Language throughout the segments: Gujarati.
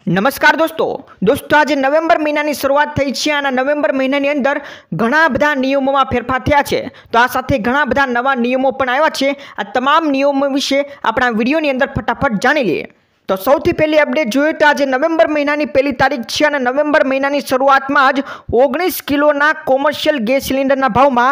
नमस्कार दोस्तों आज नवेम्बर महीनाની શરૂઆત થઈ છે અને નવેમ્બર મહિનાની અંદર ઘણા બધા નિયમોમાં ફેરફાર થયા છે। તો આ સાથે ઘણા બધા નવા નિયમો પણ આવ્યા છે। આ તમામ નિયમો વિશે આપણા વિડિયોની અંદર ફટાફટ જાણી લઈએ। तो સૌથી પહેલી અપડેટ જોઈએ તો આજે નવેમ્બર મહિનાની પહેલી તારીખ છે અને નવેમ્બર મહિનાની શરૂઆતમાં જ 19 કિલોના કોમર્શિયલ ગેસ સિલિન્ડરના ભાવમાં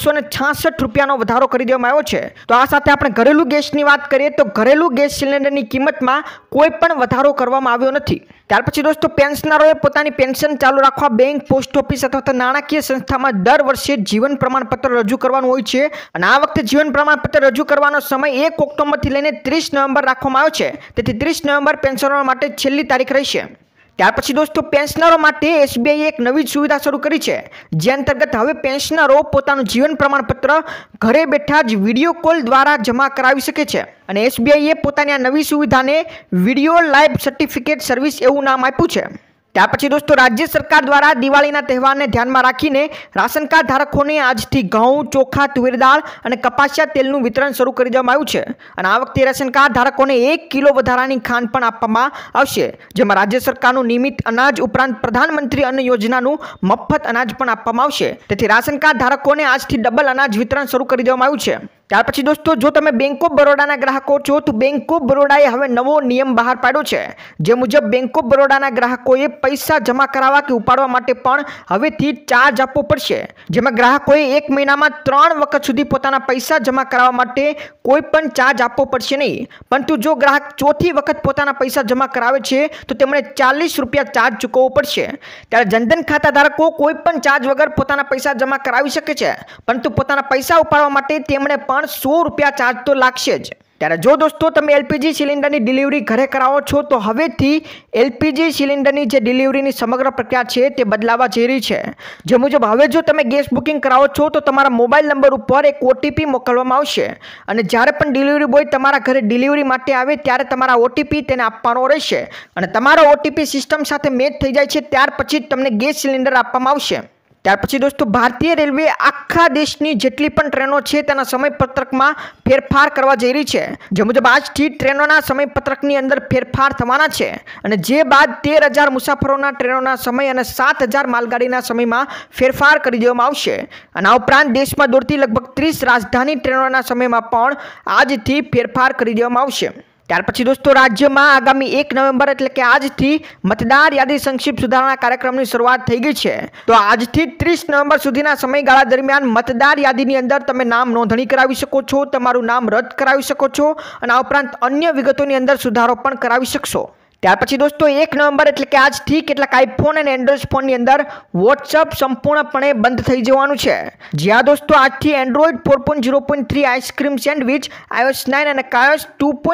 266 રૂપિયાનો વધારો કરી દેવામાં આવ્યો છે। તો આ સાથે આપણે ઘરેલું ગેસની વાત કરીએ તો ઘરેલું ગેસ સિલિન્ડરની કિંમતમાં કોઈ પણ વધારો કરવામાં આવ્યો નથી। ત્યાર પછી દોસ્તો પેન્શનરોએ પોતાની પેન્શન ચાલુ રાખવા બેંક, પોસ્ટ ઓફિસ અથવા તો નાણાકીય સંસ્થામાં દર વર્ષે જીવન પ્રમાણપત્ર રજૂ કરવાનું હોય છે અને આ વખતે જીવન પ્રમાણપત્ર રજૂ કરવાનો સમય 1 ઓક્ટોબરથી લઈને 30 નવેમ્બર રાખવામાં આવ્યો છે। તેથી 30 નવેમ્બર પેન્શનરો માટે છેલ્લી તારીખ રહેશે। ત્યાર પછી દોસ્તો પેન્શનરો માટે એસબીઆઈએ એક નવી સુવિધા શરૂ કરી છે, જે અંતર્ગત હવે પેન્શનરો પોતાનું જીવન પ્રમાણપત્ર ઘરે બેઠા જ વિડીયો કોલ દ્વારા જમા કરાવી શકે છે અને એસબીઆઈએ પોતાની આ નવી સુવિધાને વિડીયો લાઈવ સર્ટિફિકેટ સર્વિસ એવું નામ આપ્યું છે। ત્યાર પછી દોસ્તો રાજ્ય સરકાર દ્વારા દિવાળીના તહેવારને ધ્યાનમાં રાખીને રાશન કાર્ડ ધારકોને આજથી ઘઉં, ચોખા, તુવેર દાળ અને કપાસિયા તેલનું વિતરણ શરૂ કરી દેવામાં આવ્યું છે અને આ વખતે રાશન કાર્ડ ધારકોને 1 કિલો વધારાની ખાંડ પણ આપવામાં આવશે, જેમાં રાજ્ય સરકારનું નિયમિત અનાજ ઉપરાંત પ્રધાનમંત્રી અન્ન યોજનાનું મફત અનાજ પણ આપવામાં આવશે। તેથી રાશન કાર્ડ ધારકોને આજથી ડબલ અનાજ વિતરણ શરૂ કરી દેવામાં આવ્યું છે। ત્યાર પછી દોસ્તો જો તમે બેંક ઓફ બરોડાના ગ્રાહકો છો તો બેંક ઓફ બરોડાએ હવે નવો નિયમ બહાર પાડ્યો છે, જે મુજબ બેંક ઓફ બરોડાના ગ્રાહકોએ પૈસા જમા કરાવવા કે ઉપાડવા માટે પણ હવેથી ચાર્જ આપવો પડશે, જેમાં ગ્રાહકોએ 1 મહિનામાં 3 વખત સુધી પોતાના પૈસા જમા કરાવવા માટે કોઈ પણ ચાર્જ આપવો પડશે નહીં, પરંતુ જો ગ્રાહક ચોથી વખત પોતાના પૈસા જમા કરાવે છે તો તેમણે 40 રૂપિયા ચાર્જ ચૂકવવો પડશે। ત્યારે જનધન ખાતા ધારકો કોઈ પણ ચાર્જ વગર પોતાના પૈસા જમા કરાવી શકે છે, પરંતુ પોતાના પૈસા ઉપાડવા માટે તેમણે 100 રૂપિયા ચાર્જ તો લાગશે જ। ત્યારે જો દોસ્તો તમે એલપીજી સિલિન્ડરની ડિલિવરી ઘરે કરાવો છો તો હવેથી એલપીજી સિલિન્ડરની જે ડિલિવરીની સમગ્ર પ્રક્રિયા છે તે બદલાવા જઈ રહી છે, જે મુજબ હવે જો તમે ગેસ બુકિંગ કરાવો છો તો તમારા મોબાઈલ નંબર ઉપર એક ઓટીપી મોકલવામાં આવશે અને જ્યારે પણ ડિલિવરી બોય તમારા ઘરે ડિલિવરી માટે આવે ત્યારે તમારા ઓટીપી તેને આપવાનો રહેશે અને તમારો ઓટીપી સિસ્ટમ સાથે મેચ થઈ જાય છે ત્યાર પછી જ તમને ગેસ સિલિન્ડર આપવામાં આવશે। ત્યાર પછી દોસ્તો ભારતીય રેલવે આખા દેશની જેટલી પણ ટ્રેનો છે તેના સમયપત્રકમાં ફેરફાર કરવા જઈ રહી છે, જે મુજબ આજથી ટ્રેનોના સમયપત્રકની અંદર ફેરફાર થવાના છે અને જે બાદ 13,000 મુસાફરોના ટ્રેનોના સમય અને 7,000 માલગાડીના સમયમાં ફેરફાર કરી દેવામાં આવશે અને આ ઉપરાંત દેશમાં દોડતી લગભગ 30 રાજધાની ટ્રેનોના સમયમાં પણ આજથી ફેરફાર કરી દેવામાં આવશે। ત્યાર પછી દોસ્તો રાજ્યમાં આગામી 1 નવેમ્બર એટલે કે આજથી મતદાર યાદી સંક્ષિપ્ત સુધારણા કાર્યક્રમની શરૂઆત થઈ ગઈ છે। તો આજથી 30 નવેમ્બર સુધીના સમયગાળા દરમિયાન મતદાર યાદીની અંદર તમે નામ નોંધણી કરાવી શકો છો, તમારું નામ રદ કરાવી શકો છો અને આ ઉપરાંત અન્ય વિગતોની અંદર સુધારો પણ કરાવી શકશો। ત્યાર પછી દોસ્તો 1 નવેમ્બર એટલે કે આજથી કેટલાક આઈફોન અને એન્ડ્રોઇડ ફોનની અંદર વોટ્સઅપ સંપૂર્ણપણે બંધ થઈ જવાનું છે। જ્યાં દોસ્તો આજથી એન્ડ્રોઇડ 4.0.3 આઈસ્ક્રીમ સેન્ડવિચ, iOS 9 અને iOS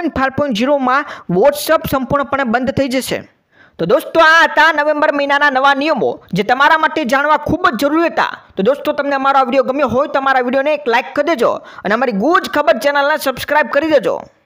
2.5.0 માં વોટ્સઅપ સંપૂર્ણપણે બંધ થઈ જશે। તો દોસ્તો આ હતા નવેમ્બર મહિનાના નવા નિયમો, જે તમારા માટે જાણવા ખૂબ જ જરૂરી હતા। તો દોસ્તો તમને અમારો આ વિડીયો ગમ્યો હોય તો અમારા વિડીયોને એક લાઇક કરી દેજો અને અમારી ગુજ ખબર ચેનલને સબસ્ક્રાઇબ કરી દેજો।